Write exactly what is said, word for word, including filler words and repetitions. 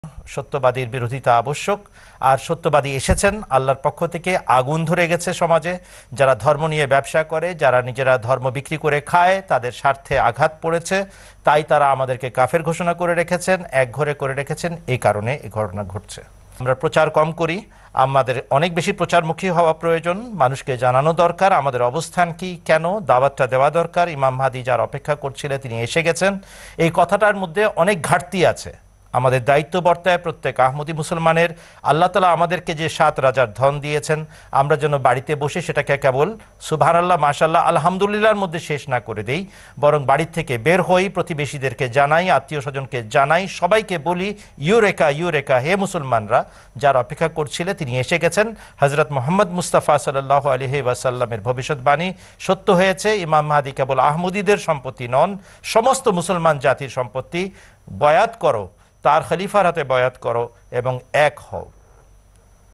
সত্যবাদীর বিরোধিতা আবশ্যক। আর সত্যবাদী এসেছেন আল্লাহর পক্ষ থেকে, আগুন ধরে গেছে সমাজে। যারা ধর্ম নিয়ে ব্যবসা করে, যারা নিজেরা ধর্ম বিক্রি করে খায়, তাদের স্বার্থে আঘাত পড়েছে, তাই তারা আমাদেরকে কাফের ঘোষণা করে রেখেছেন, একঘরে করে রেখেছেন। এই কারণে এই ঘটনা ঘটছে। আমরা প্রচার কম করি, আমাদের অনেক বেশি প্রচারমুখী হওয়া প্রয়োজন। মানুষকে জানানো দরকার আমাদের অবস্থান কি, কেন দাওয়াতটা দেওয়া দরকার। ইমাম মাহদী যার অপেক্ষা করছিলেন তিনি এসে গেছেন। এই কথাটার মধ্যে অনেক ঘাটতি আছে। আমাদের দায়িত্ব বর্তায় প্রত্যেক আহমদী মুসলমানের। আল্লাহ তাআলা আমাদেরকে যে সাত রাজার ধন দিয়েছেন, আমরা যেন বাড়িতে বসে সেটাকে কেবল সুবহানাল্লাহ, মাশাআল্লাহ, আলহামদুলিল্লাহর মধ্যে শেষ না করে দেই, বরং বাড়ির থেকে বের হই, প্রতিবেশীদেরকে জানাই, আত্মীয় স্বজনকে জানাই, সবাইকে বলি ইউরেকা ইউরেকা, হে মুসলমানরা, যার অপেক্ষা করছিলে তিনি এসে গেছেন। হযরত মুহাম্মদ মুস্তাফা সাল্লাল্লাহু আলাইহি ওয়াসাল্লামের ভবিষ্যৎবাণী সত্য হয়েছে। ইমাম মাহদী কেবল আহমদীদের সম্পত্তি নন, সমস্ত মুসলমান জাতির সম্পত্তি। বয়াত করো, তার খলিফার হাতে বয়াত করো এবং এক হও।